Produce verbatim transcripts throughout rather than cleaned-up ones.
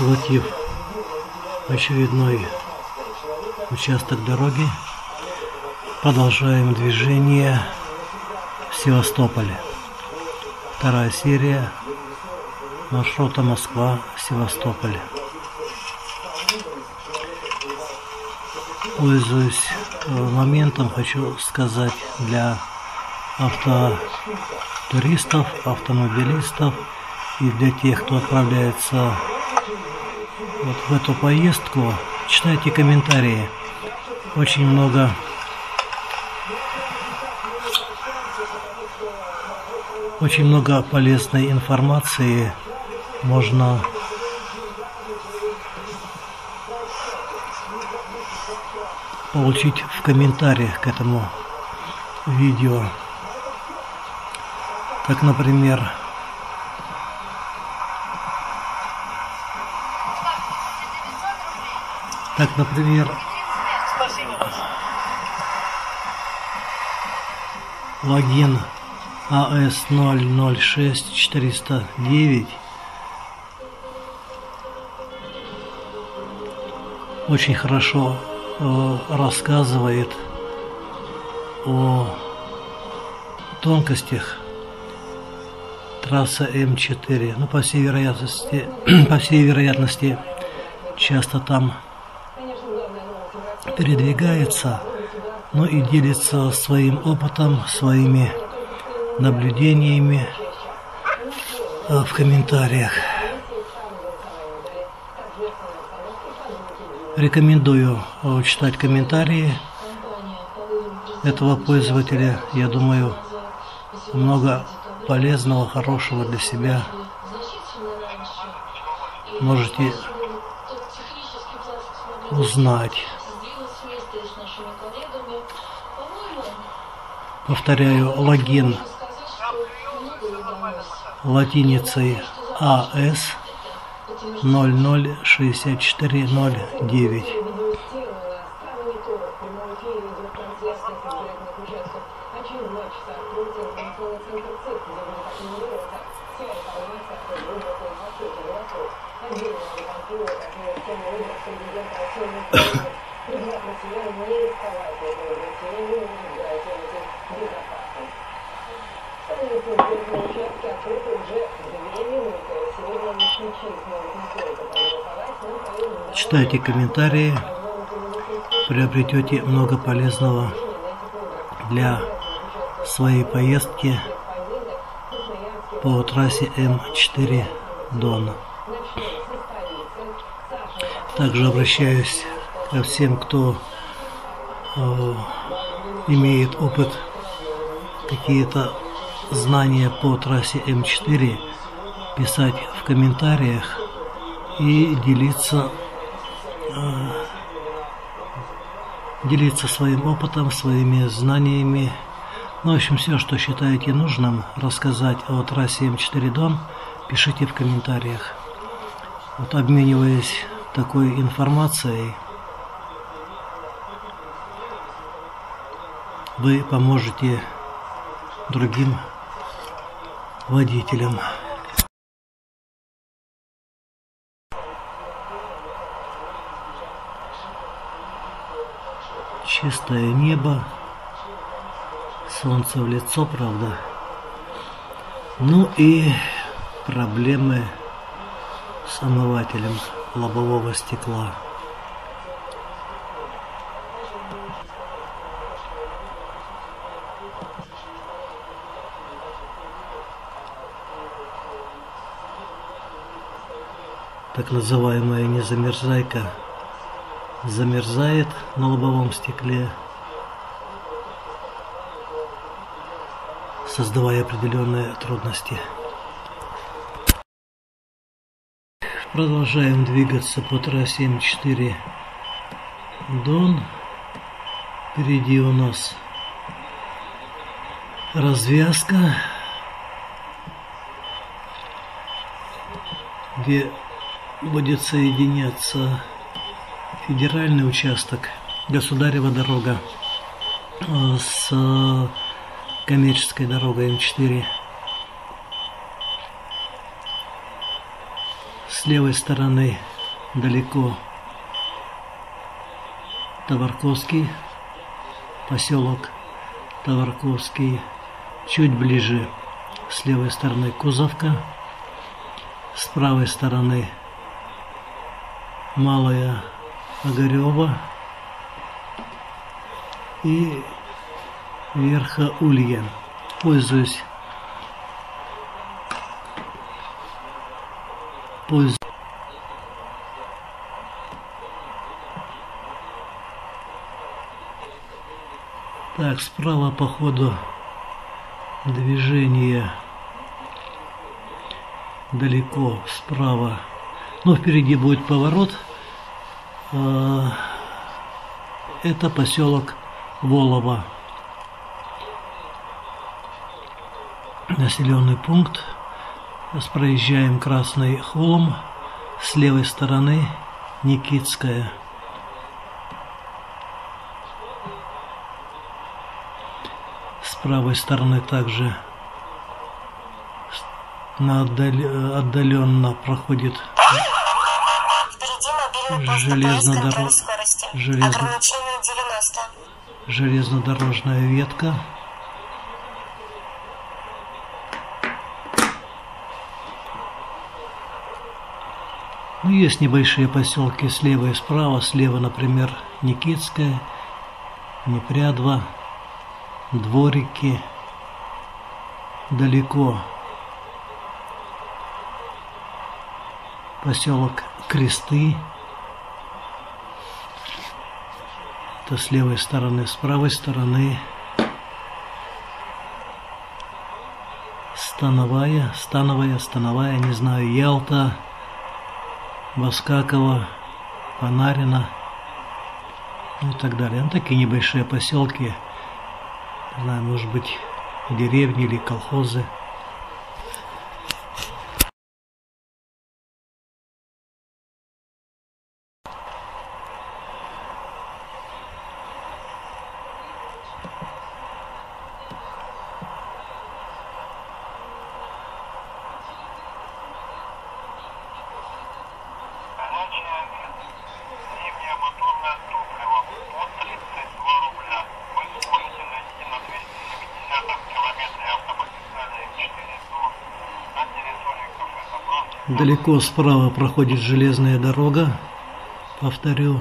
Схватив очередной участок дороги, продолжаем движение в Севастополе. Вторая серия маршрута Москва-Севастополь. Пользуясь моментом, хочу сказать для автотуристов, автомобилистов и для тех, кто отправляется вот в эту поездку, читайте комментарии. Очень много очень много полезной информации можно получить в комментариях к этому видео. Как, например, так, например, логин А С ноль ноль шесть четыреста девять очень хорошо э, рассказывает о тонкостях трассы М четыре. Ну, по всей вероятности, по всей вероятности, часто там передвигается, но и делится своим опытом, своими наблюдениями в комментариях. Рекомендую читать комментарии этого пользователя. Я думаю, много полезного, хорошего для себя можете узнать. Повторяю, логин латиницей А С ноль ноль шесть четыре ноль девять. Читайте комментарии, приобретете много полезного для своей поездки по трассе М четыре Дон. Также обращаюсь ко всем, кто э, имеет опыт, какие-то знания по трассе М четыре, писать в комментариях и делиться э, делиться своим опытом, своими знаниями. Ну, в общем, все, что считаете нужным рассказать о трассе М четыре Дон, пишите в комментариях. Вот, обмениваясь такой информацией, вы поможете другим водителям. Чистое небо, солнце в лицо, правда. Ну и проблемы с омывателем лобового стекла. Так называемая незамерзайка замерзает на лобовом стекле, создавая определенные трудности. Продолжаем двигаться по трассе М четыре Дон. Впереди у нас развязка, где будет соединяться федеральный участок, Государева дорога, с коммерческой дорогой М четыре. С левой стороны далеко Товарковский, поселок Товарковский, чуть ближе с левой стороны Кузовка, с правой стороны Малая Огарева и Верхоулье. Пользуюсь, пользуюсь. Так, справа по ходу движение далеко справа. Но впереди будет поворот. Это поселок Волово. Населенный пункт. Проезжаем Красный холм. С левой стороны Никитская. С правой стороны также отдаленно проходит железнодорож... железно... железнодорожная ветка. Ну, есть небольшие поселки слева и справа. Слева, например, Никитская, Непрядва, Дворики. Далеко поселок Кресты. Это с левой стороны, с правой стороны Становая, Становая, Становая, не знаю, Ялта, Воскакова, Панарина, ну и так далее. Ну, такие небольшие поселки, не знаю, может быть, деревни или колхозы. Далеко справа проходит железная дорога, повторю,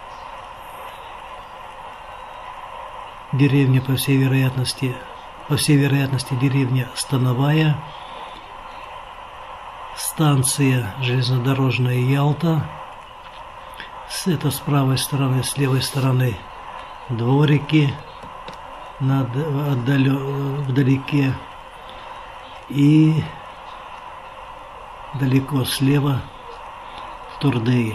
деревня, по всей вероятности, по всей вероятности деревня Становая, станция железнодорожная Ялта, это с правой стороны, с левой стороны Дворики, над, отдалё, вдалеке, и далеко слева Турдеи.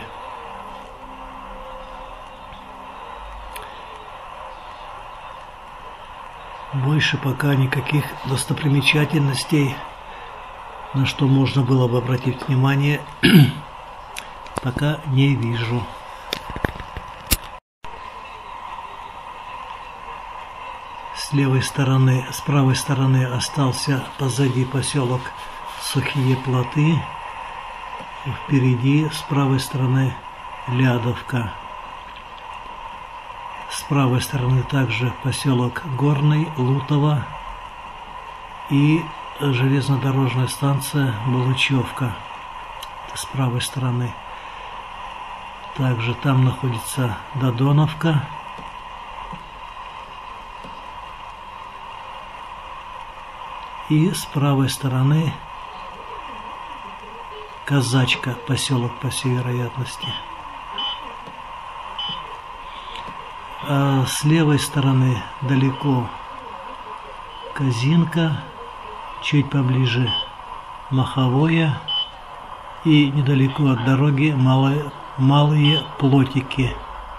Больше пока никаких достопримечательностей, на что можно было бы обратить внимание, пока не вижу. С левой стороны, с правой стороны остался позади поселок Сухие Плоты, впереди с правой стороны Лядовка, с правой стороны также поселок Горный, Лутово и железнодорожная станция Балычевка с правой стороны. Также там находится Додоновка, и с правой стороны Казачка, поселок, по всей вероятности. А с левой стороны далеко Казинка, чуть поближе Маховое и недалеко от дороги Малые, Малые Плотики.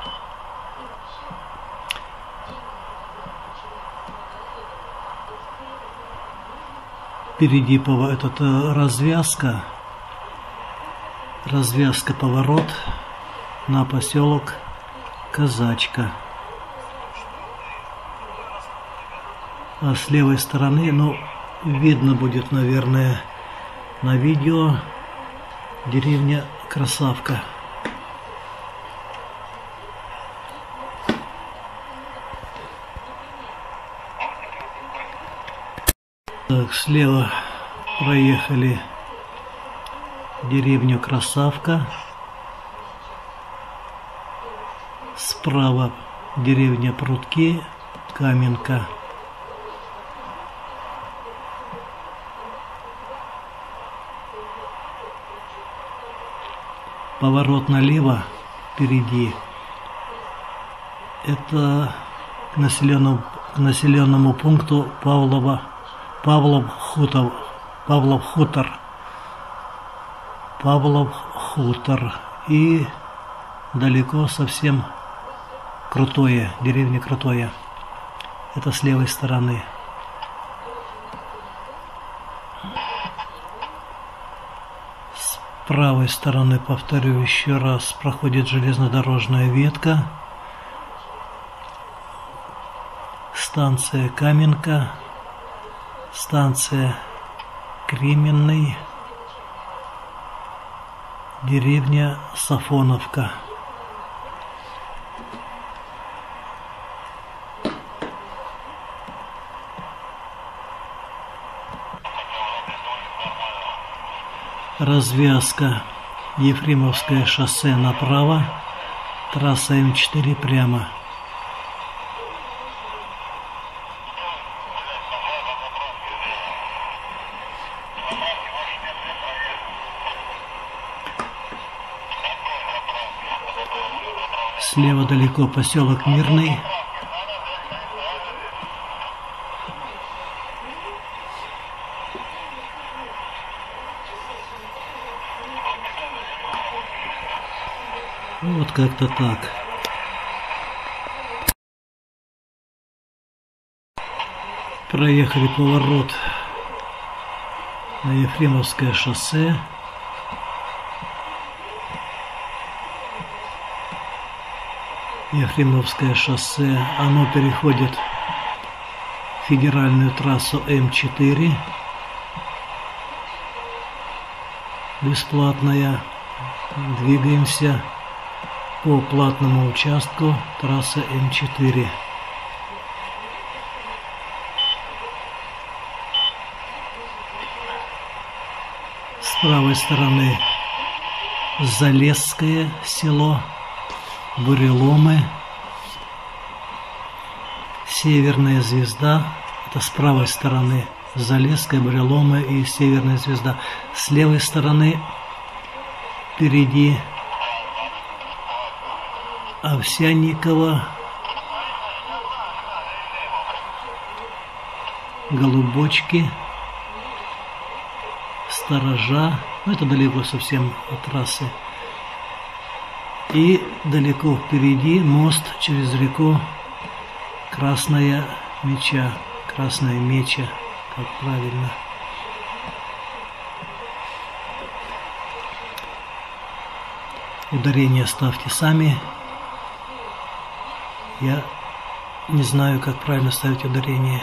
Впереди этот развязка. Развязка, поворот на поселок Казачка. А с левой стороны, ну, видно будет, наверное, на видео, деревня Красавка. Так, слева проехали деревню Красавка. Справа деревня Прутки, Каменка. Поворот налево впереди. Это к населенному, к населенному пункту Павлова, Павлов Хутор, Павлов Хутор, Павлов Хутор. И далеко совсем Крутое, деревня Крутое. Это с левой стороны. С правой стороны, повторю еще раз, проходит железнодорожная ветка. Станция Каменка, станция Кременный, деревня Сафоновка. Развязка Ефремовское шоссе направо, трасса М четыре прямо. Слева далеко поселок Мирный. Вот как-то так. Проехали поворот на Ефремовское шоссе. Ефремовское шоссе, оно переходит федеральную трассу М четыре. Бесплатная. Двигаемся по платному участку трассы М четыре. С правой стороны Залесское село, Буреломы, Северная Звезда. Это с правой стороны Залесское, Буреломы и Северная Звезда. С левой стороны впереди Овсянникова, Голубочки, Сторожа. Ну, это далеко совсем от трассы. И далеко впереди мост через реку Красная Меча. Красная Меча, как правильно. Ударение ставьте сами. Я не знаю, как правильно ставить ударение.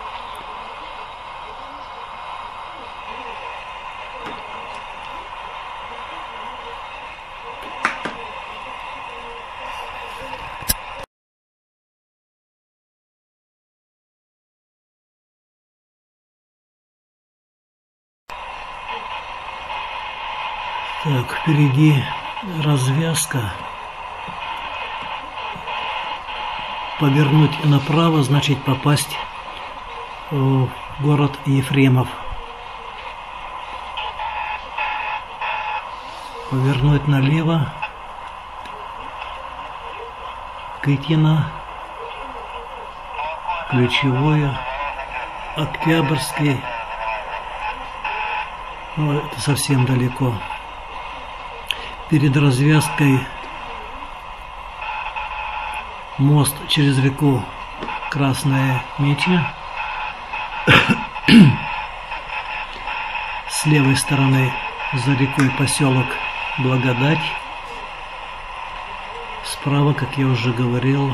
Так, впереди развязка. Повернуть направо, значит попасть в город Ефремов. Повернуть налево. Кытино. Ключевое. Октябрьский. Ну, это совсем далеко. Перед развязкой мост через реку Красная Меча. С левой стороны за рекой поселок Благодать. Справа, как я уже говорил,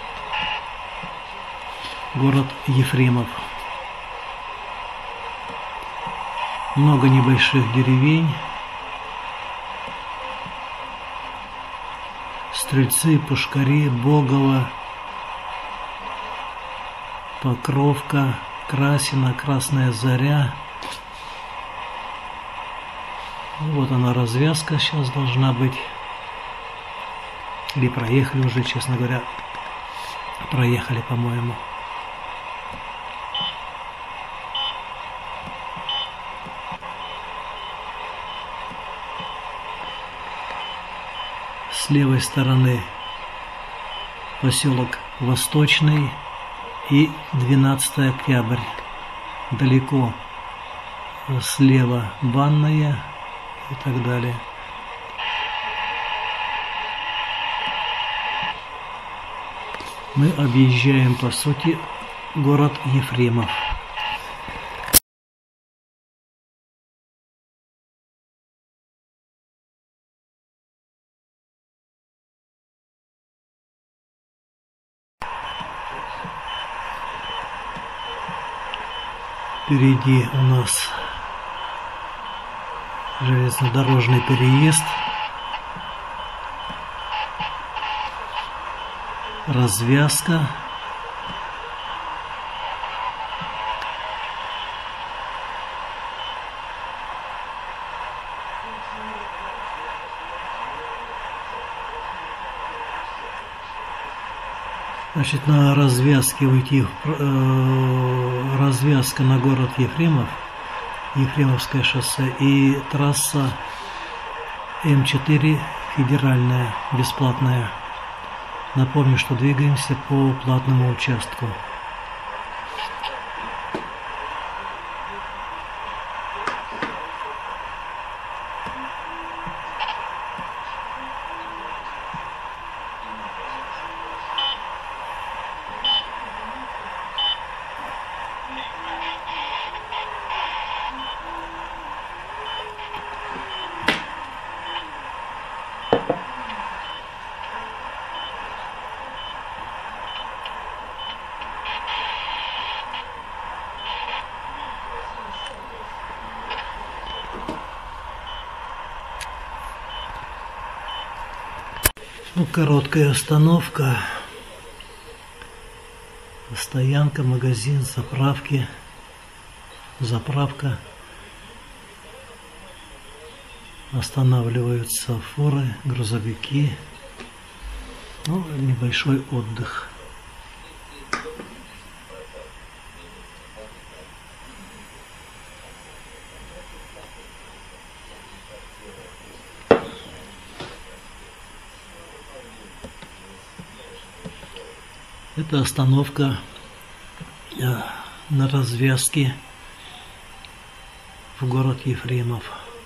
город Ефремов. Много небольших деревень. Стрельцы, Пушкари, Богово, Покровка, Красина, Красная Заря. Вот она, развязка сейчас должна быть. Или проехали уже, честно говоря. Проехали, по-моему. С левой стороны поселок Восточный и двенадцатое октября. Далеко слева Банная и так далее. Мы объезжаем, по сути, город Ефремов. Впереди у нас железнодорожный переезд, развязка. Значит, на развязке уйти, э, развязка на город Ефремов, Ефремовское шоссе, и трасса М четыре федеральная, бесплатная. Напомню, что двигаемся по платному участку. Ну, короткая остановка, стоянка, магазин, заправки, заправка. Останавливаются фуры, грузовики. Ну, небольшой отдых. Это остановка на развязке в город Ефремов.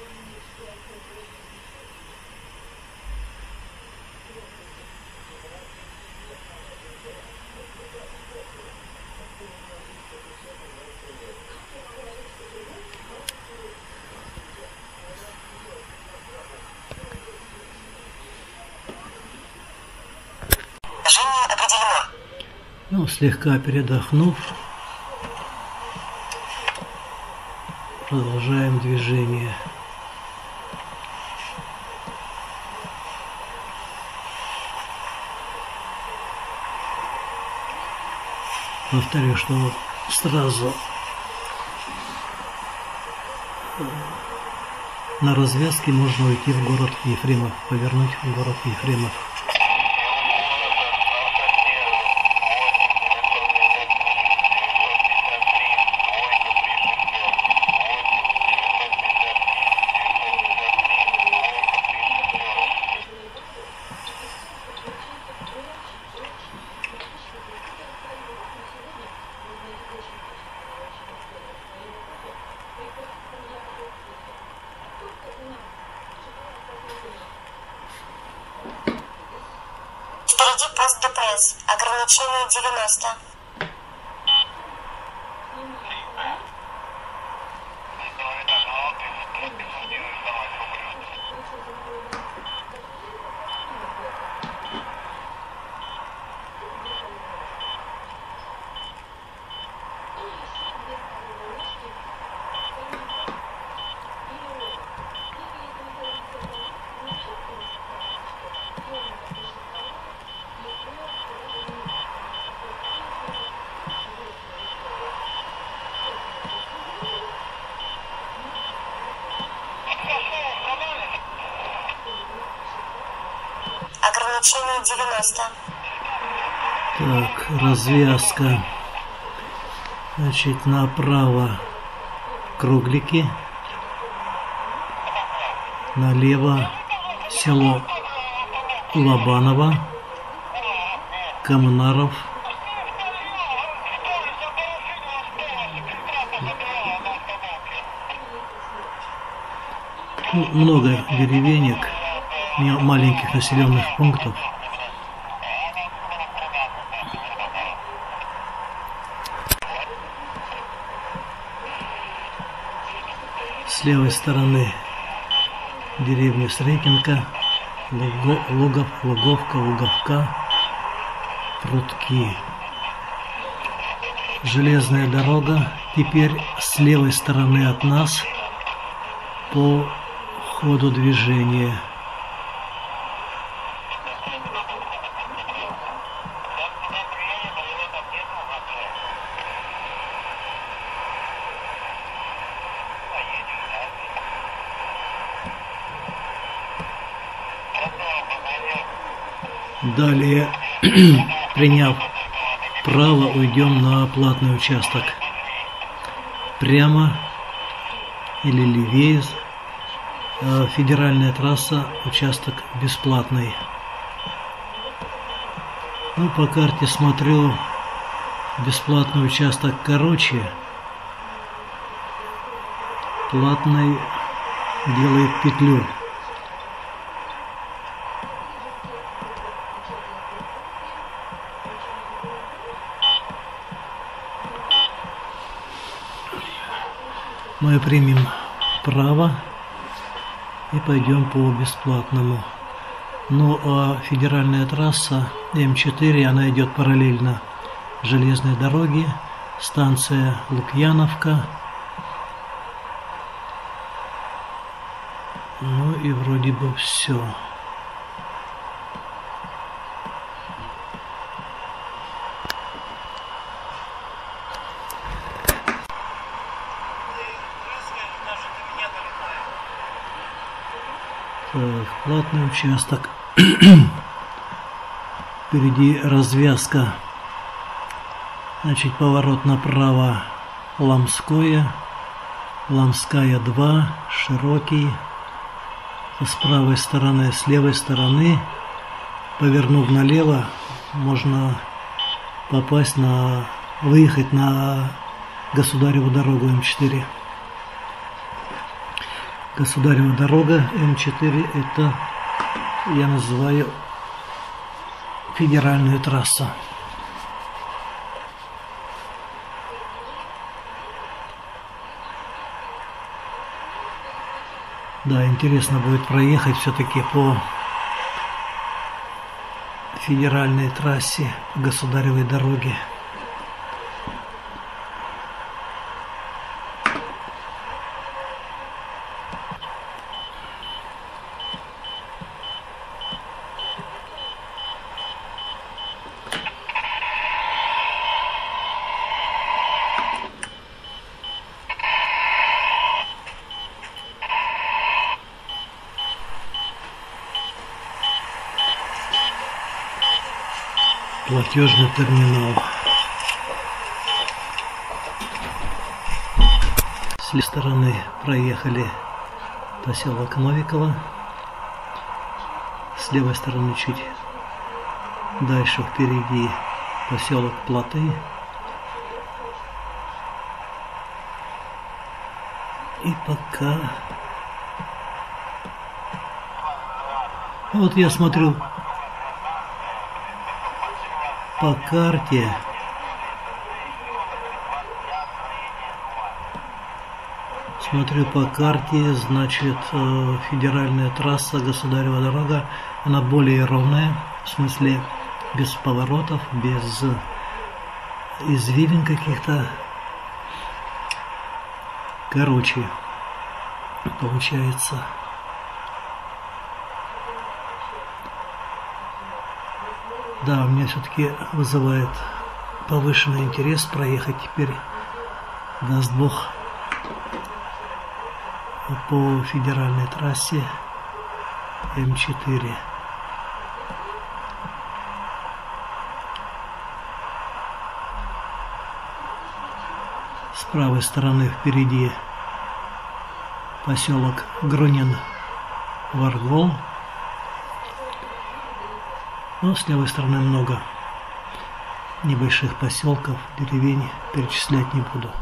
Ну, слегка передохнув, продолжаем движение. Повторю, что сразу на развязке можно уйти в город Ефремов, повернуть в город Ефремов. Впереди пост ДПС. Ограничение девяносто. девяносто. Так, развязка. Значит, направо Круглики, налево село Лобаново, Коммунаров, ну, много деревенек, маленьких населенных пунктов. С левой стороны деревня Сретенка, Луго, Лугов, Луговка, Луговка, Прутки. Железная дорога теперь с левой стороны от нас по ходу движения. Далее, приняв право, уйдем на платный участок. Прямо или левее, федеральная трасса, участок бесплатный. Ну, по карте смотрю, бесплатный участок короче, платный делает петлю. Мы примем право и пойдем по бесплатному. Ну а федеральная трасса М четыре, она идет параллельно железной дороге, станция Лукьяновка. Ну и вроде бы все. Так, платный участок. Впереди развязка. Значит, поворот направо Ламское. Ламская два, широкий. С правой стороны, с левой стороны, повернув налево, можно попасть на, выехать на Государеву дорогу М четыре. Государева дорога М четыре, это я называю федеральную трассу. Да, интересно будет проехать все-таки по федеральной трассе, по Государевой дороге. Платежный терминал. С левой стороны проехали поселок Новиково. С левой стороны чуть дальше впереди поселок Плоты. И пока... Вот я смотрю по карте. Смотрю по карте, значит, федеральная трасса, Государева дорога, она более ровная, в смысле без поворотов, без извилин каких-то. Короче, получается. Да, у меня все-таки вызывает повышенный интерес проехать теперь, даст Бог, по федеральной трассе М четыре. С правой стороны впереди поселок Грунин, Варгвол. Но с левой стороны много небольших поселков, деревень, перечислять не буду.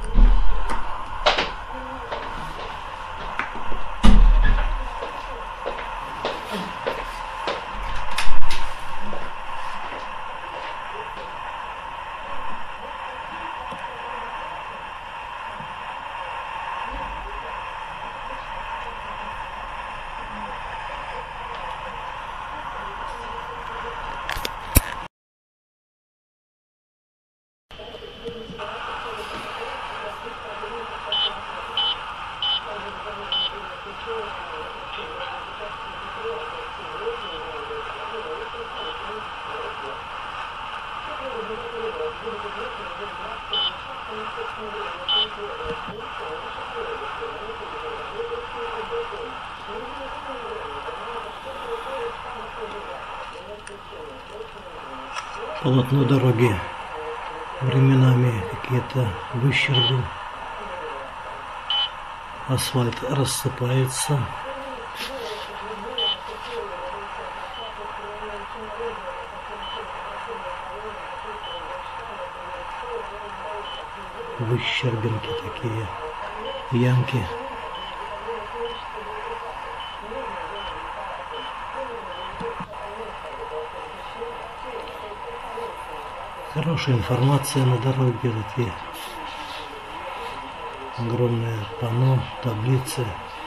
Полотно дороги временами какие-то выщербы, асфальт рассыпается. Выщербинки такие, ямки. Хорошая информация на дороге, такие огромные панно, таблицы.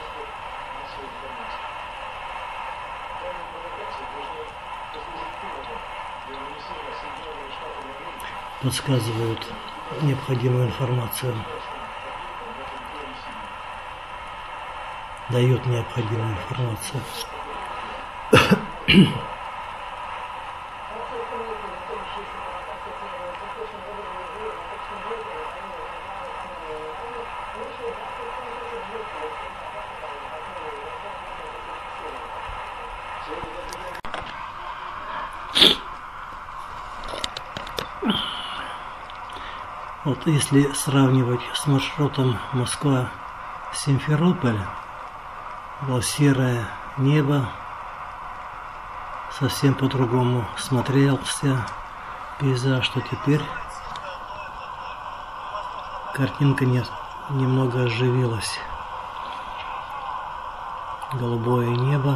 Подсказывают необходимую информацию, дают необходимую информацию. Вот если сравнивать с маршрутом Москва-Симферополь, было серое небо, совсем по-другому смотрелся пейзаж, что теперь картинка не, немного оживилась. Голубое небо.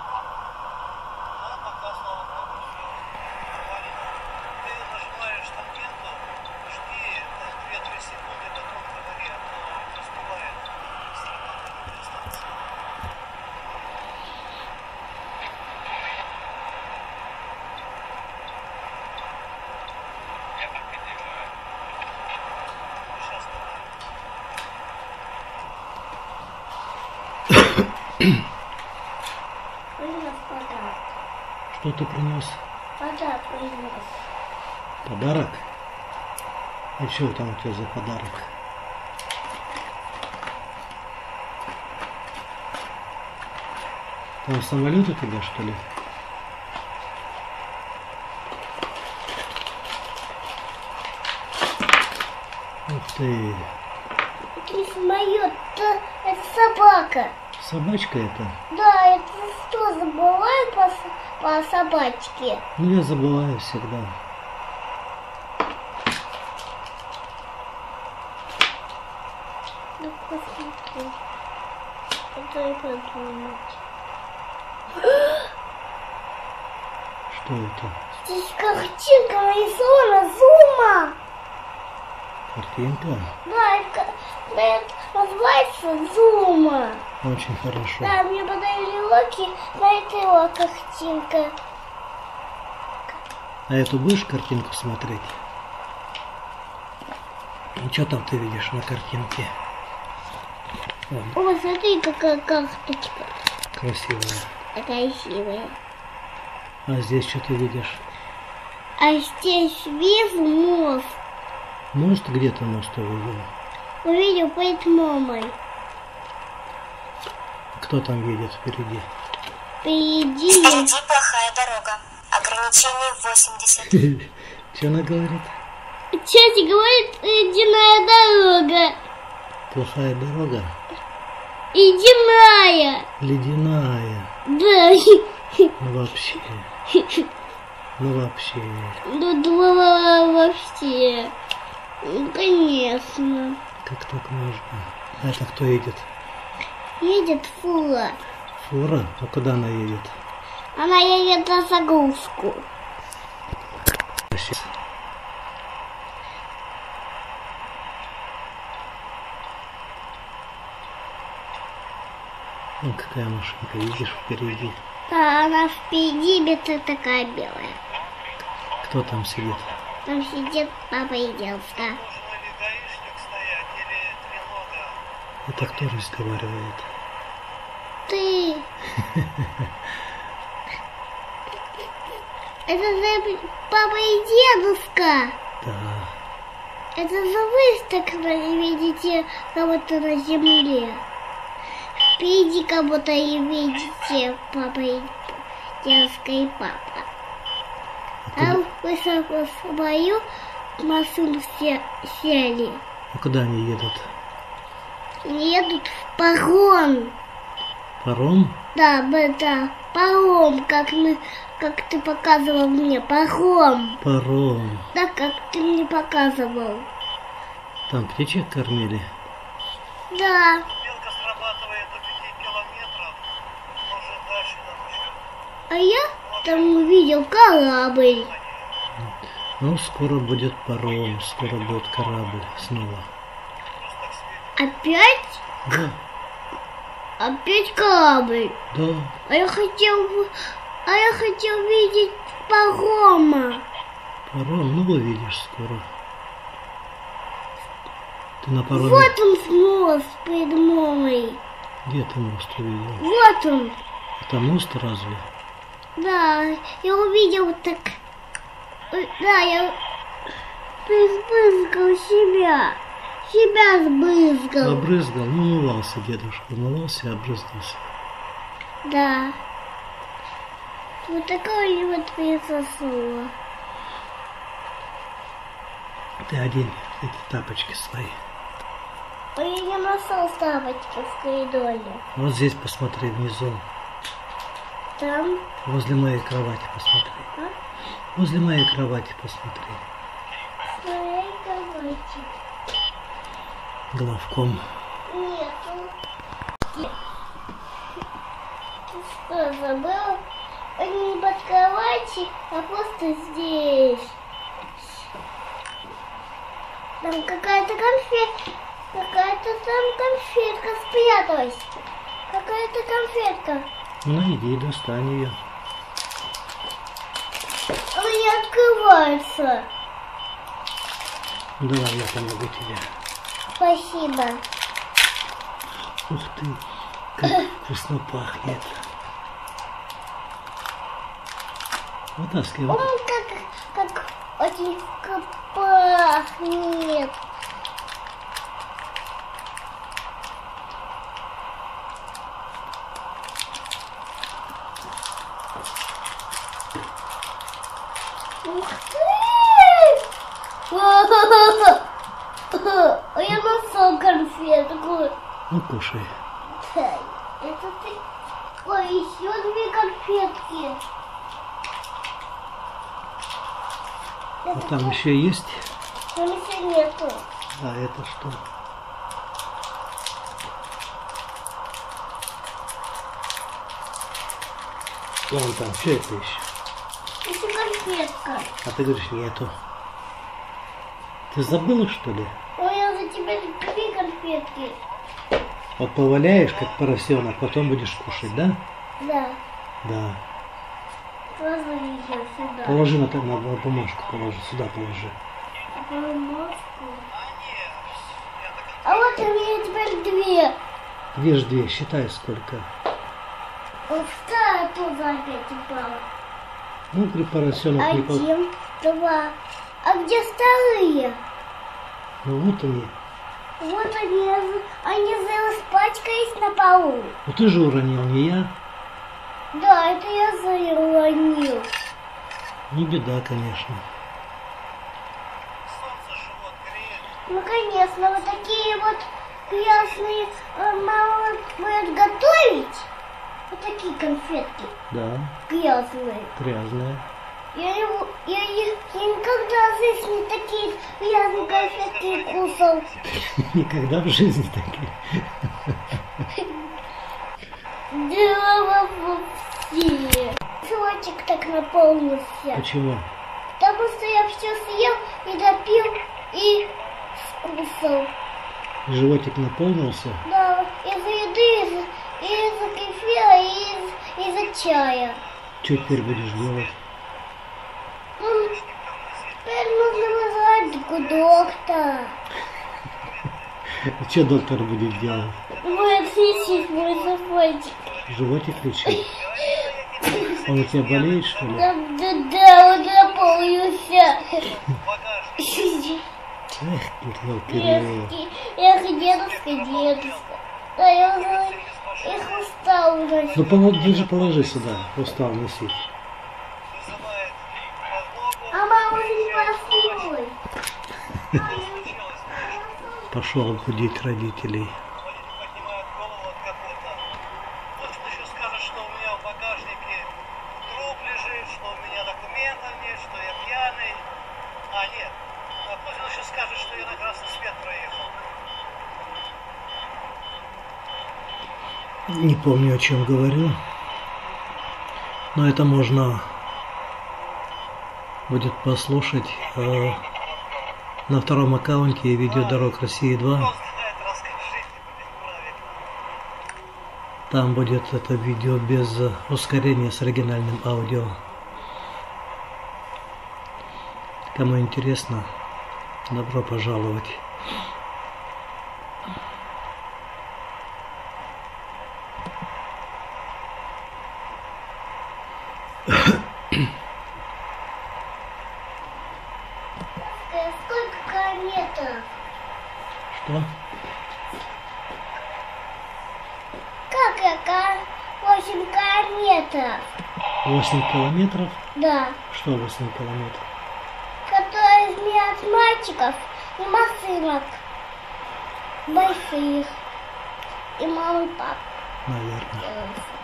Принес подарок. Что ты принес? Подарок принес. Подарок? А что там у тебя за подарок? Там самолет у тебя, что ли? Ух ты! Это не самолет, это, это собака. Собачка это? Да, это что, забывает по, по собачке? Ну, я забываю всегда. Ну, посмотри. Это и подумать. Что это? Здесь картинка нарисована зума. Картинка? Да, это, это называется зума. Очень хорошо. Да, мне подарили локи, на этой вот картинка. А эту будешь картинку смотреть? И что там ты видишь на картинке? Вон. О, смотри, какая карточка. Красивая. Красивая. А здесь что ты видишь? А здесь вижу мост. Мост? Где ты мост увидел? Увидел перед мамой. Кто там едет впереди? Впереди. Впереди плохая дорога. Ограничение восемьдесят. Что она говорит? Тетя говорит, ледяная дорога. Плохая дорога? Ледяная. Ледяная. Да. Ну вообще. Ну вообще. Ну да, вообще. Ну, конечно. Как так можно? А это кто едет? Едет фура. Фура? А куда она едет? Она едет на загрузку. Ну, какая машинка, видишь, впереди. Да, она впереди, бета такая белая. Кто там сидит? Там сидит папа и девушка. Это кто разговаривает? Ты. Это за папа и дедушка. Да. Это за выставка, видите, кого-то на земле. Впереди кого-то и видите папа и дедушка и папа. А высоко свою машину все сели. А куда они едут? Они едут в паром. Паром? Да, да, паром, как мы, как ты показывал мне, паром. Паром. Да, как ты мне показывал. Там птичек кормили? Да. Белка срабатывает до пяти километров. Может, дальше нам еще. А я там увидел корабль. Ну, скоро будет паром, скоро будет корабль снова. Опять? Да, Опять корабль. да. А я хотел, а я хотел видеть парома. Паром, ну увидишь скоро. Ты на пароме... Вот он мост перед мной. Где ты мост увидел? Вот он. Это мост разве? Да, я увидел так. Да, я сбрызгал себя. Себя сбрызгал. Обрызгал, ну умывался дедушка, умывался и обрызгался. Да. Вот такое вот произошло. Ты одень эти тапочки свои. А я не нашел тапочки в коридоре. Вот здесь посмотри внизу. Там. Возле моей кровати посмотри. А? Возле моей кровати посмотри. В своей кровати. Главком. Нету. Ты что, забыл? Они не под кровати, а просто здесь. Там какая-то конфетка. Какая-то там конфетка спряталась. Какая-то конфетка. Ну иди, достань ее. Она не открывается. Давай, я помогу тебе. Спасибо. Ух ты, как вкусно пахнет. Вытаскивай. Ой, как, как очень вкусно пахнет. Ух ты! А я нашел конфетку. Ну, кушай. Это ты... Ой, еще две конфетки. А там еще есть? Там еще нету. А это что? Вон там, что это еще? Еще конфетка. А ты говоришь, нету. Ты забыла, что ли? Ой, я за тебя две конфетки. Вот поваляешь, как поросенок, потом будешь кушать, да? Да. Да. Положи ее сюда. Положи на, на, на бумажку, положи, сюда положи. Бумажку. А вот у меня теперь две. Где же две? Считай, сколько. Вот вторая тоже опять упала. Ну, говорит, поросенок не по... Один, два. А где вторые? Ну, вот они. Вот они, они испачкались на полу. Ну, ты же уронил, не я. Да, это я заронил. Не беда, конечно. Солнце живот греет. Ну, конечно, вот такие вот грязные э, мама будет готовить. Вот такие конфетки Да, грязные. грязные. Я, не, я, не, я никогда в жизни такие грязные конфетки не кусал. Никогда в жизни такие. Да вообще. Животик так наполнился. Почему? Потому что я все съел и допил и скусал. Животик наполнился? Да, из-за еды, из- из-за кефира и из- из-за чая. Что теперь будешь делать? М, Теперь нужно вызвать доктора. Что доктор будет делать? Будет лечить мой животик. Животик лечить? Он у тебя болеет, что ли? Да, да, да, он наполнился. Эх, Кирилл, Кирилл. Эх, дедушка, дедушка. Да я уже их устал уже. Ну, положи, ты же положи сюда, устал носить. Вызывает тревогу. А мама уже не проснулась. Пошел будить родителей. Водитель поднимает голову от капота. Вот он еще скажет, что у меня в багажнике труп лежит, что у меня документов нет, что я пьяный. А, нет. А пусть он еще скажет, что я на красный свет проехал. Не помню, о чем говорю. Но это можно будет послушать э, на втором аккаунте видео «Дорог России два». Кто знает, расскажите, блин, правильно. Там будет это видео без ускорения с оригинальным аудио. Кому интересно, добро пожаловать. Э, Сколько километров? Что? Как это? Восемь километров. восемь километров? Да. Что восемь километров? Которые изменяют мальчиков и машинок. Больших. И мам и пап. Наверное.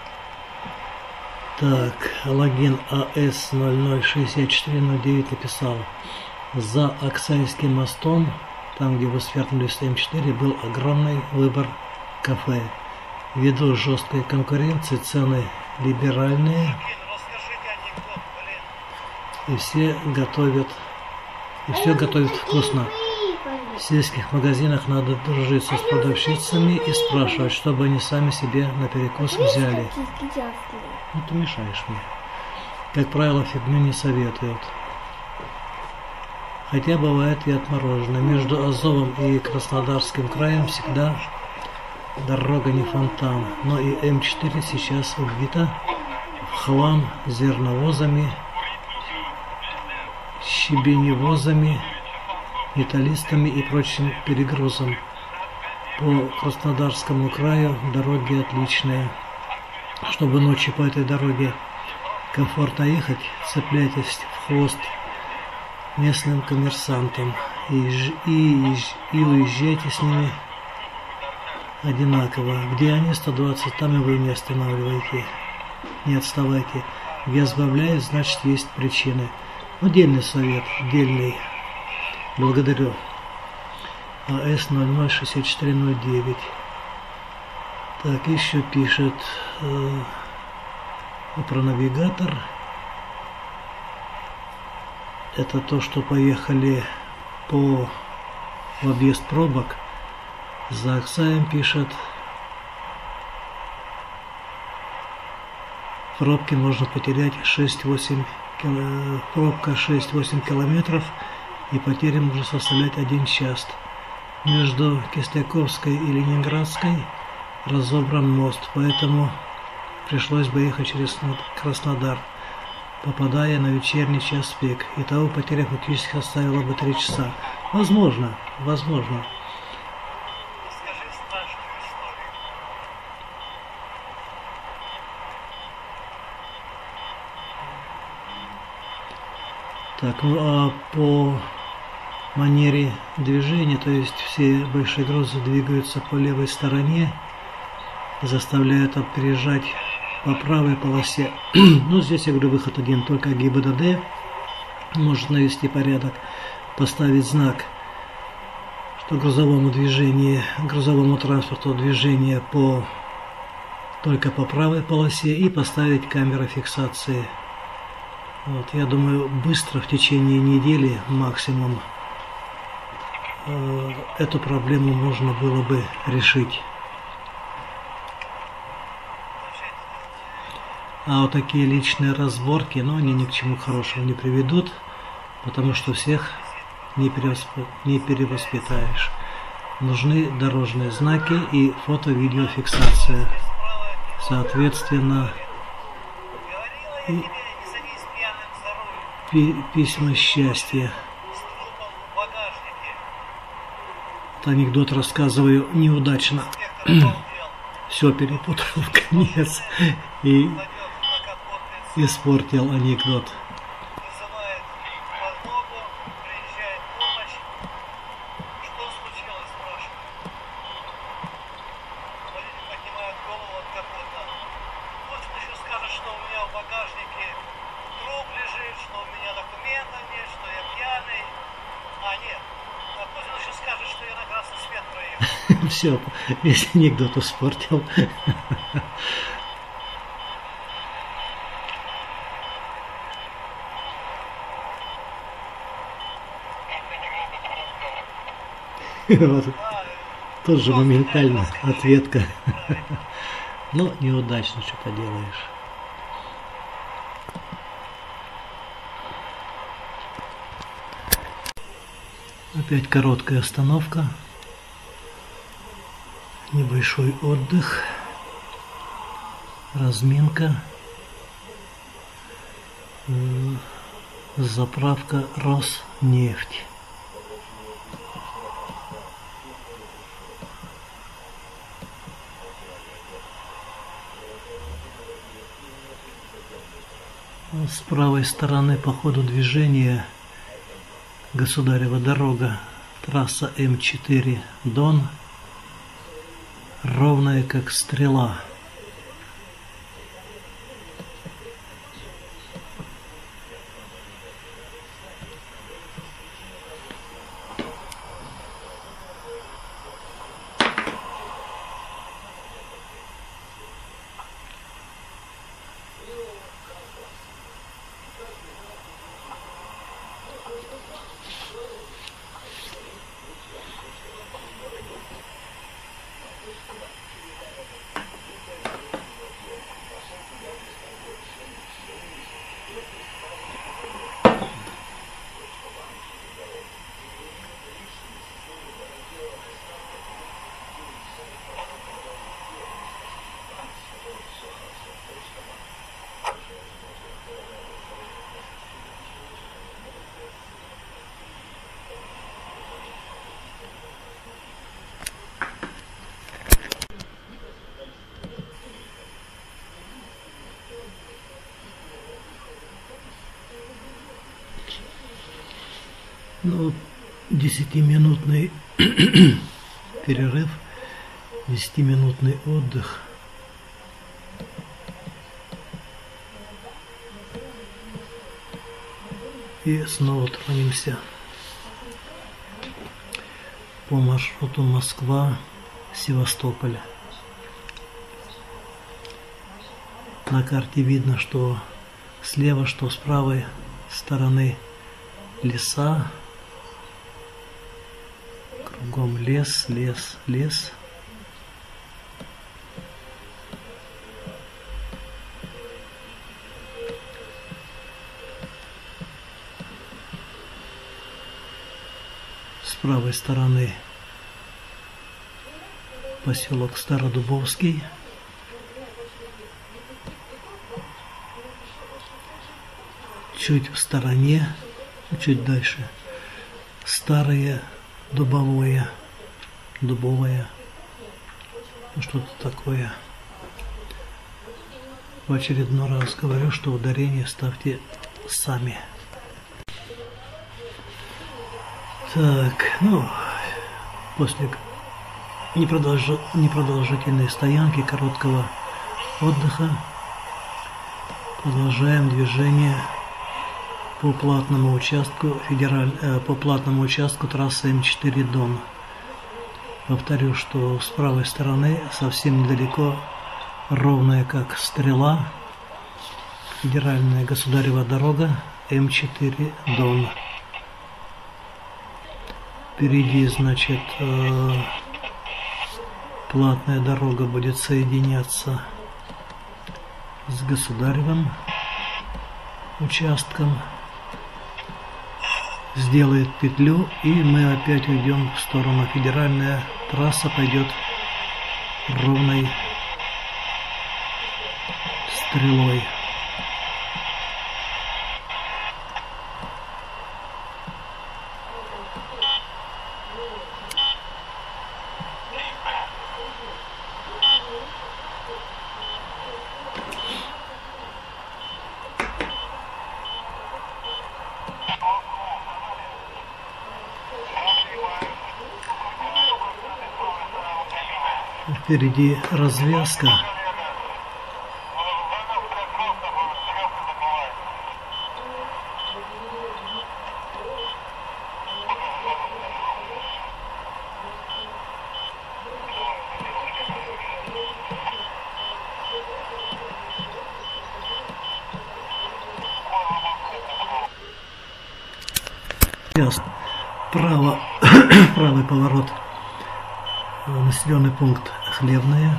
Так, логин А С ноль ноль шестьдесят четыре ноль девять написал: за Аксайским мостом, там где вы свернули с М четыре, был огромный выбор кафе. Ввиду жесткой конкуренции цены либеральные, Блин, расскажите анекдот, блин. и все готовят, и все готовят вкусно. В сельских магазинах надо дружиться с продавщицами и спрашивать, чтобы они сами себе на перекус взяли. Ну ты мешаешь мне. Как правило, фигню не советуют. Хотя бывает и отморожено. Между Азовом и Краснодарским краем всегда дорога не фонтан. Но и М четыре сейчас убита в хлам зерновозами, щебеневозами, металлистами и прочим перегрузом. По Краснодарскому краю дороги отличные. Чтобы ночью по этой дороге комфортно ехать, цепляйтесь в хвост местным коммерсантам и, ж- и, ж- и уезжайте с ними одинаково. Где они сто двадцать, там и вы не останавливайте, не отставайте. Где сбавляют, значит есть причины. Ну, дельный совет, дельный. Благодарю. А С ноль ноль шестьдесят четыре ноль девять. Так, еще пишет э, про навигатор. Это то, что поехали по в объезд пробок. За Аксаем пишет. В пробке можно потерять шесть-восемь кило... пробка шесть-восемь километров, и потери может составлять один час. Между Кисляковской и Ленинградской разобран мост, поэтому пришлось бы ехать через Краснодар, попадая на вечерний час пик. Итого потеря фактически составила бы три часа. Возможно, возможно. Расскажи страшную историю. Так, ну а по манере движения, то есть все большие грузы двигаются по левой стороне, заставляют опережать по правой полосе. Ну, здесь, я говорю, выход один, только ГИБДД может навести порядок, поставить знак, что грузовому движению, грузовому транспорту движение по, только по правой полосе, и поставить камеру фиксации. Вот, я думаю, быстро, в течение недели максимум, э, эту проблему можно было бы решить. А вот такие личные разборки, ну, они ни к чему хорошему не приведут, потому что всех не, перевосп... не перевоспитаешь. Нужны дорожные знаки и фото-видеофиксация. Соответственно, и пи письма счастья. Вот анекдот рассказываю неудачно. Все перепутал в конец и испортил анекдот. Все, весь анекдот испортил. Вот. Тут же моментально ответка. Но неудачно, что поделаешь. Опять короткая остановка. Небольшой отдых. Разминка. Заправка Роснефть. С правой стороны по ходу движения Государева дорога, трасса М четыре Дон, ровная как стрела. Ну, десятиминутный перерыв, десятиминутный отдых. И снова тронемся по маршруту Москва-Севастополь. На карте видно, что слева, что с правой стороны леса. Кругом лес, лес, лес. С правой стороны поселок Стародубовский. Чуть в стороне, чуть дальше, старые дубовое, дубовое, ну, что-то такое. В очередной раз говорю, что ударение ставьте сами. Так, ну, после непродолж... непродолжительной стоянки, короткого отдыха, продолжаем движение по платному участку федераль... э, по платному участку трассы М четыре Дон. Повторю, что с правой стороны совсем недалеко, ровная как стрела, федеральная государева дорога М четыре Дон. Впереди, значит, э, платная дорога будет соединяться с государевым участком, сделает петлю, и мы опять уйдем в сторону. Федеральная трасса пойдет ровной стрелой. Впереди развязка. Право, правый поворот, населенный пункт Хлебное.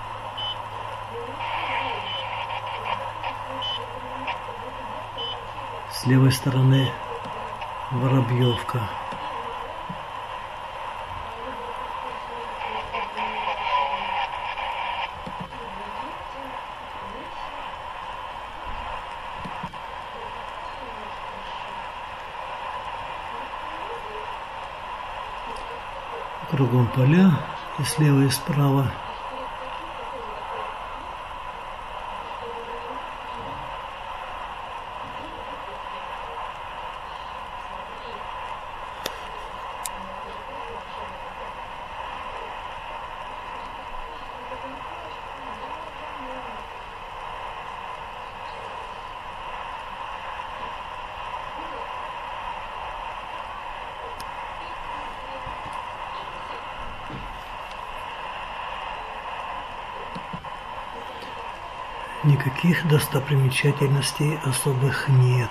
С левой стороны Воробьевка. Кругом поля, и слева, и справа. Никаких достопримечательностей особых нет.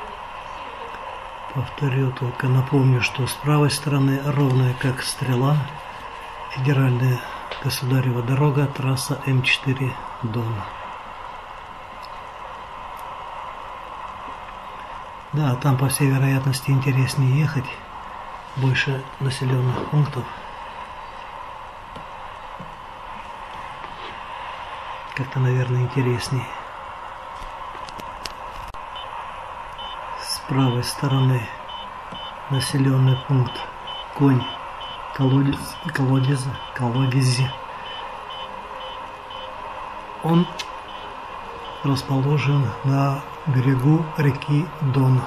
Повторю, только напомню, что с правой стороны ровная как стрела, федеральная государева дорога, трасса М четыре Дон. Да, там по всей вероятности интереснее ехать, больше населенных пунктов. Как-то, наверное, интереснее. С правой стороны населенный пункт Конь, колодец, колодец, колодези. Он расположен на берегу реки Дон.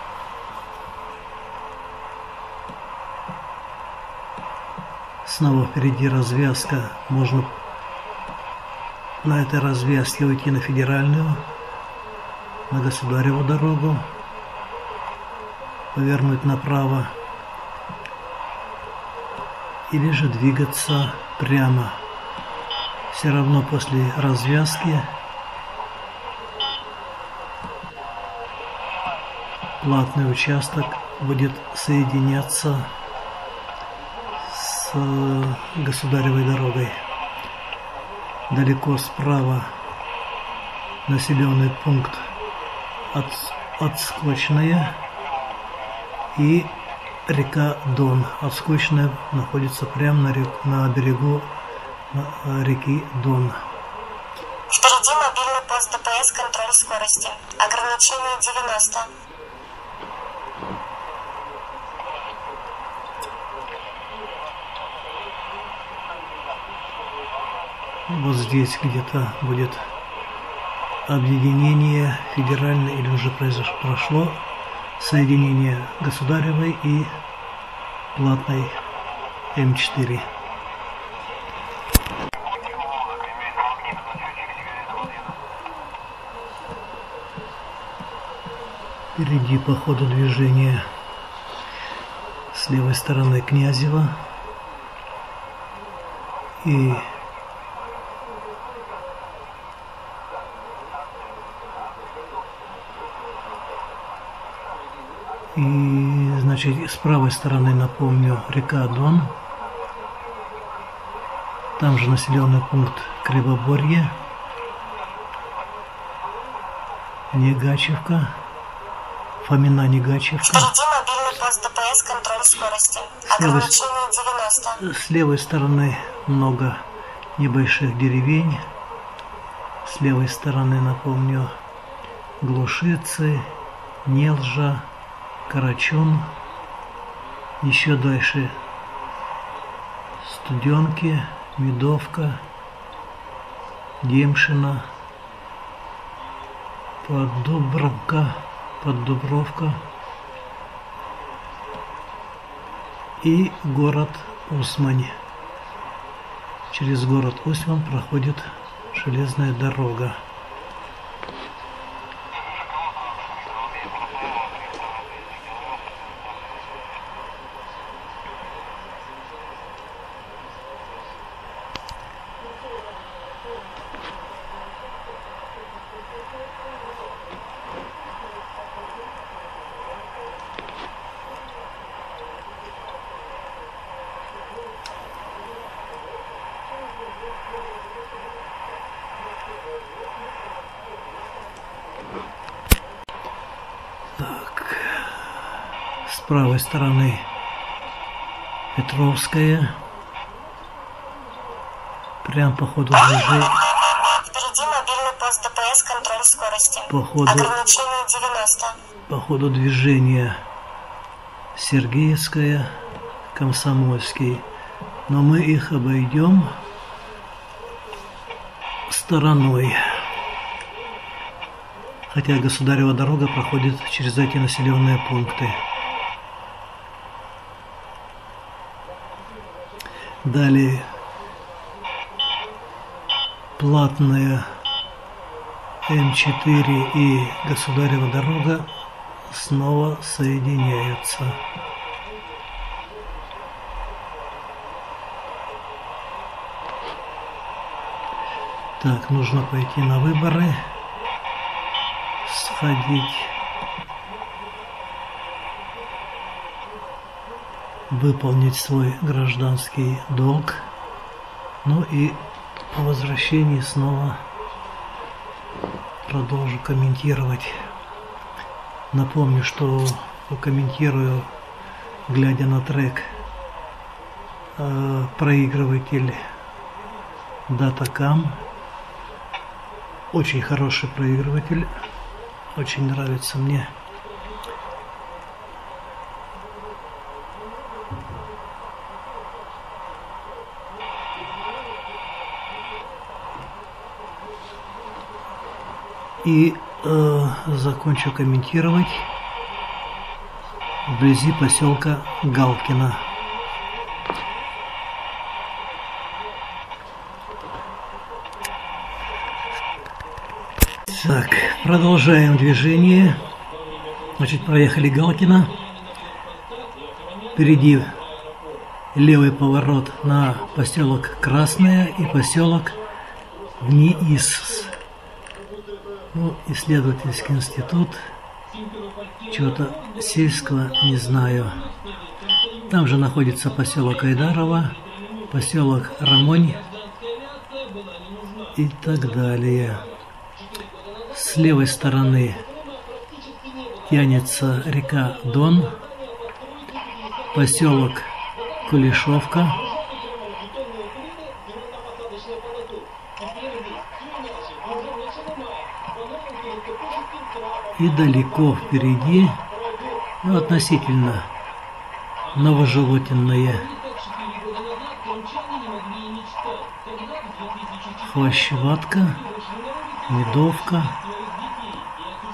Снова впереди развязка. Можно на этой развязке уйти на федеральную, на государеву дорогу, повернуть направо, или же двигаться прямо. Все равно после развязки платный участок будет соединяться с государевой дорогой. Далеко справа населенный пункт от, Отскочная и река Дон. Отскочная находится прямо на, рек, на берегу на, реки Дон. Впереди мобильный пост ДПС, контроль скорости. Ограничение девяносто. Вот здесь где-то будет объединение федеральное, или уже произошло, соединение государевой и платной эм четыре. Впереди по ходу движения с левой стороны Князева и и значит с правой стороны, напомню, река Дон, там же населенный пункт Кривоборье, Негачевка, Фомина Негачевка. Впереди мобильный пост ДПС, контроль скорости. Ограничение девяносто. С левой стороны много небольших деревень. С левой стороны, напомню, Глушицы, Нелжа, Карачун. Еще дальше Студенки, Медовка, Демшина, Поддубровка, Поддубровка и город Усмань. Через город Усмань проходит железная дорога. С правой стороны Петровская, прям по ходу движения. Впереди мобильный пост ДПС, контроль скорости. По ходу, ограничение девяносто. По ходу движения Сергеевская, Комсомольский. Но мы их обойдем стороной. Хотя государева дорога проходит через эти населенные пункты. Далее платная эм четыре и государева дорога снова соединяются. Так, нужно пойти на выборы, сходить, выполнить свой гражданский долг, ну и по возвращении снова продолжу комментировать. Напомню, что комментирую, глядя на трек, проигрыватель Datacam. Очень хороший проигрыватель, очень нравится мне. И э, закончу комментировать вблизи поселка Галкино. Так, продолжаем движение. Значит, проехали Галкино. Впереди левый поворот на поселок Красное и поселок Вниис. Ну, исследовательский институт, чего-то сельского не знаю. Там же находится поселок Айдарова, поселок Рамонь и так далее. С левой стороны тянется река Дон, поселок Кулешовка. И далеко впереди, ну, относительно Новожелотинное, Хвощеватка, Медовка.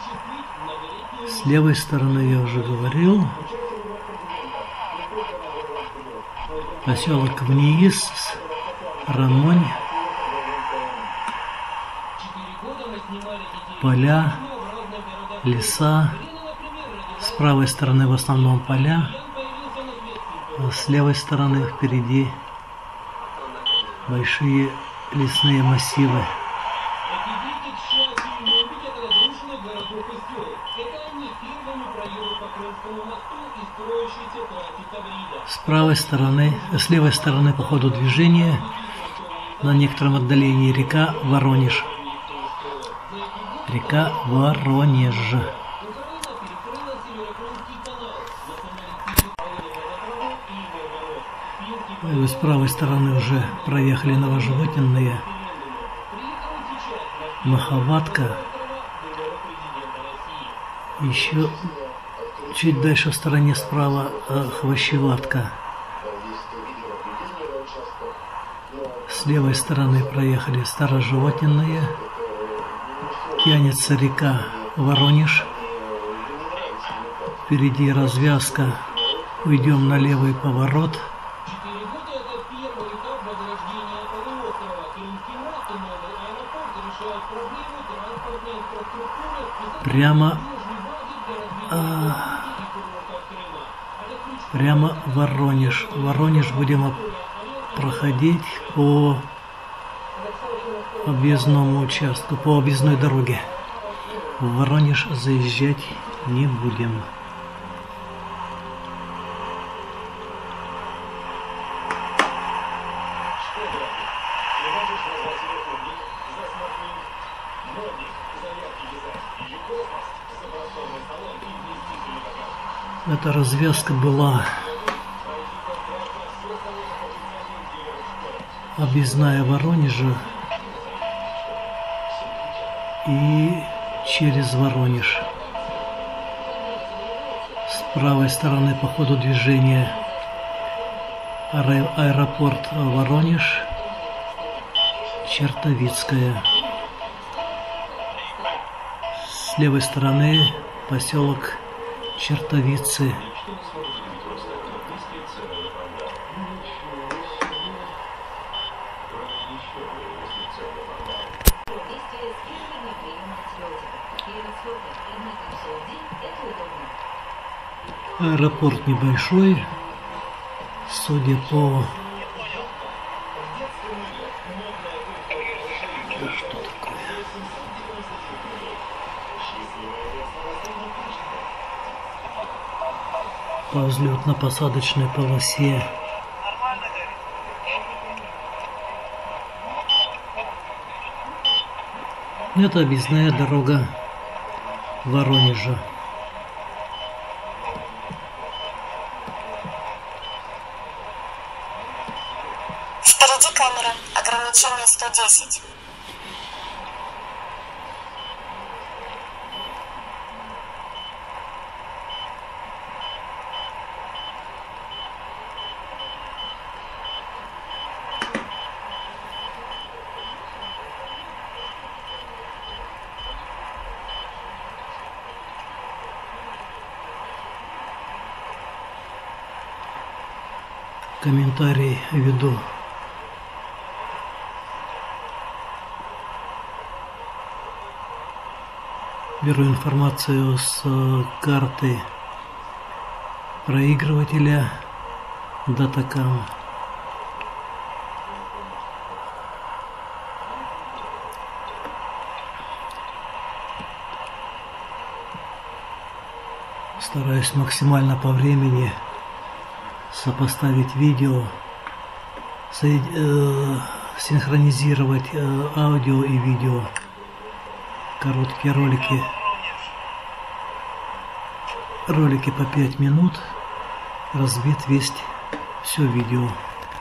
С левой стороны я уже говорил. Поселок Вниз, Рамонь, поля, леса. С правой стороны в основном поля, а с левой стороны впереди большие лесные массивы. С правой стороны, с левой стороны по ходу движения на некотором отдалении река Воронеж. Река Воронеж. Вы с правой стороны уже проехали Новоживотинные, Маховатка. Еще чуть дальше в стороне справа Хвощеватка. С левой стороны проехали Староживотинные. Тянется река Воронеж. Впереди развязка. Уйдем на левый поворот. Прямо, а, прямо Воронеж. Воронеж будем проходить по объездному участку, по объездной дороге. В Воронеж заезжать не будем. Эта развязка была объездная Воронежа и через Воронеж. С правой стороны по ходу движения аэропорт Воронеж, Чертовицкая. С левой стороны поселок Чертовицы. Аэропорт небольшой, судя по... Что такое? По взлетно-посадочной полосе. Это объездная дорога Воронежа. Впереди камера. Ограничение сто десять. Комментарий веду. Беру информацию с карты проигрывателя Датакам. Стараюсь максимально по времени сопоставить видео, синхронизировать аудио и видео. Короткие ролики. Ролики по пять минут. Разбит весь все видео.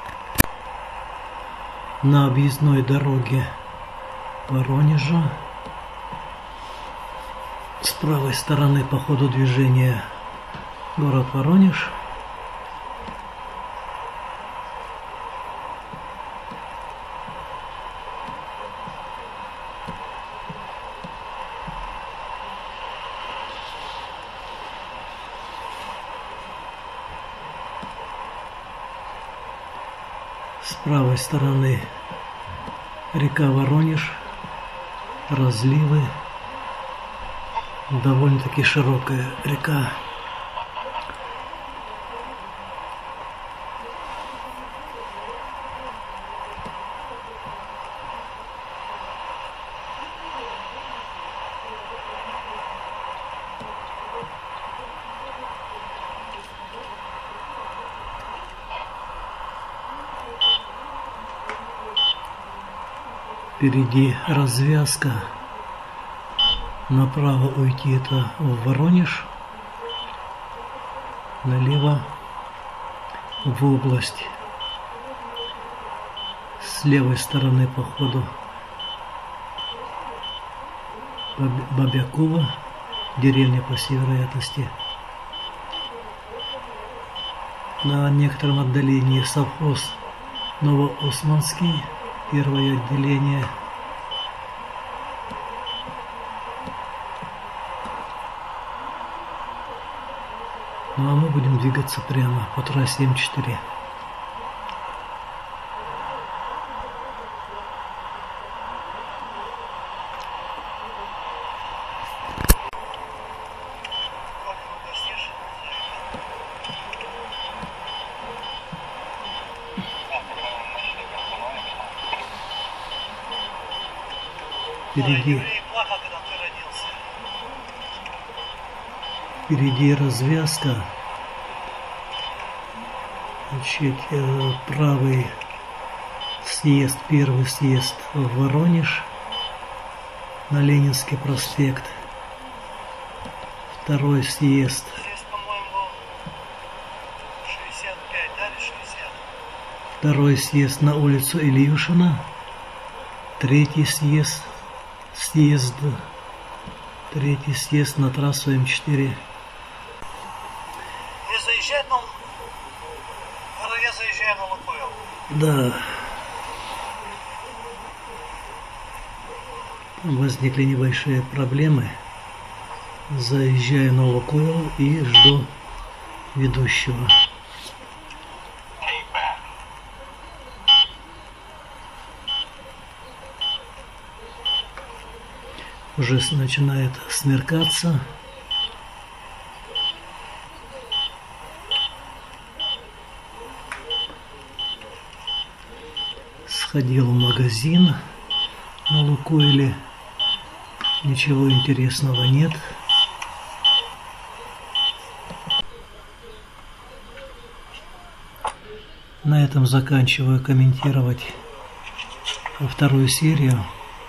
На объездной дороге Воронежа. С правой стороны по ходу движения город Воронеж. правой стороны река Воронеж, разливы, довольно-таки широкая река. Впереди развязка. Направо уйти это в Воронеж, налево в область. С левой стороны по ходу Бабякова, деревня по всей вероятности. На некотором отдалении совхоз Новоосманский, первое отделение. Ну а мы будем двигаться прямо по трассе М четыре. Впереди, впереди развязка. Значит, правый съезд, первый съезд в Воронеж на Ленинский проспект. Второй съезд. Здесь, по-моему, шестьдесят пять, да, или шестьдесят? Второй съезд на улицу Ильюшина. Третий съезд. Съезд. Третий съезд на трассу М четыре. Не заезжать, но я заезжаю на Лукойл. Да. Возникли небольшие проблемы. Заезжаю на Лукойл и жду ведущего. Уже начинает смеркаться. Сходил в магазин на Лукойле. Ничего интересного нет. На этом заканчиваю комментировать вторую серию.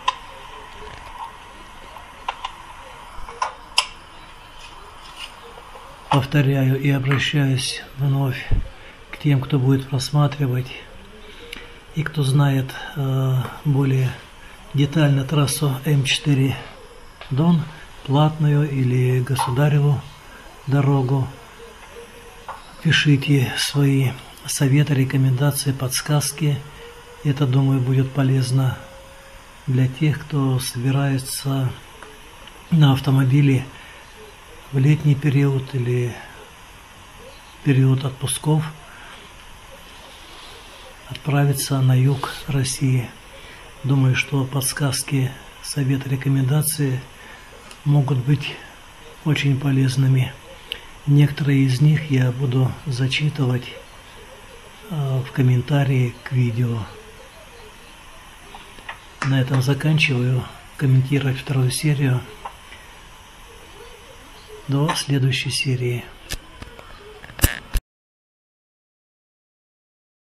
Повторяю и обращаюсь вновь к тем, кто будет просматривать и кто знает э, более детально трассу М четыре Дон, платную или государеву дорогу. Пишите свои советы, рекомендации, подсказки. Это, думаю, будет полезно для тех, кто собирается на автомобиле в летний период или период отпусков отправиться на юг России. Думаю, что подсказки, советы, рекомендации могут быть очень полезными. Некоторые из них я буду зачитывать в комментарии к видео. На этом заканчиваю комментировать вторую серию. До следующей серии.